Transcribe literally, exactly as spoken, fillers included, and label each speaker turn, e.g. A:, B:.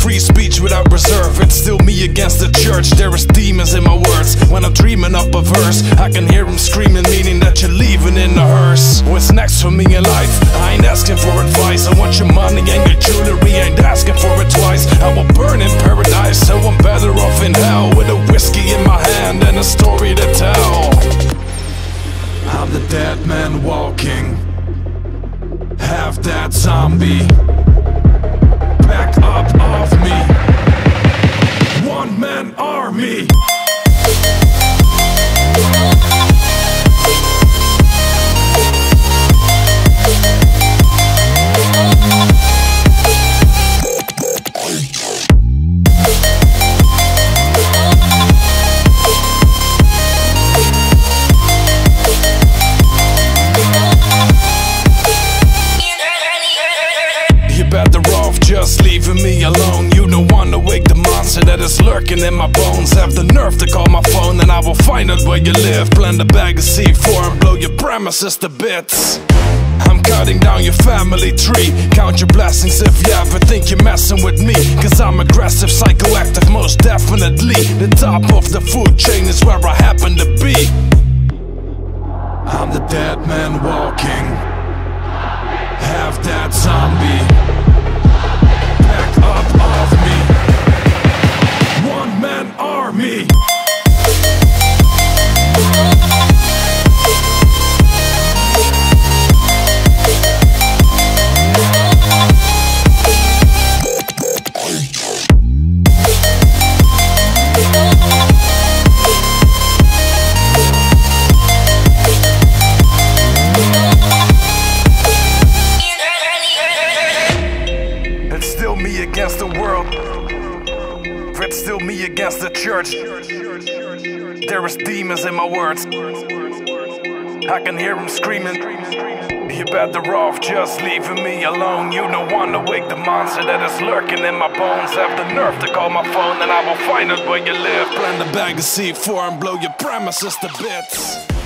A: free speech without reserve. It's still me against the church. There is demons in my words. When I'm dreaming up a verse, I can hear them screaming, meaning that you're leaving in a hearse. What's next for me in life? I ain't asking for advice. I want your money and your jewelry, ain't asking for it twice. I will burn in paradise, so I'm better off in hell, with a whiskey in my hand and a story to tell. I'm the dead man walking, half that zombie, back up off me, one man army. Better off just leaving me alone. You don't wanna wake the monster that is lurking in my bones. Have the nerve to call my phone and I will find out where you live. Blend a bag of C four and blow your premises to bits. I'm cutting down your family tree. Count your blessings if you ever think you're messing with me, cause I'm aggressive, psychoactive, most definitely. The top of the food chain is where I happen to be. I'm the dead man walking, half that zombie, back up off me, one man army. It's still me against the world. It's still me against the church. There is demons in my words. I can hear them screaming. You better off just leaving me alone. You don't wanna wake the monster that is lurking in my bones. Have the nerve to call my phone and I will find out where you live. Blend a bag of C four and blow your premises to bits.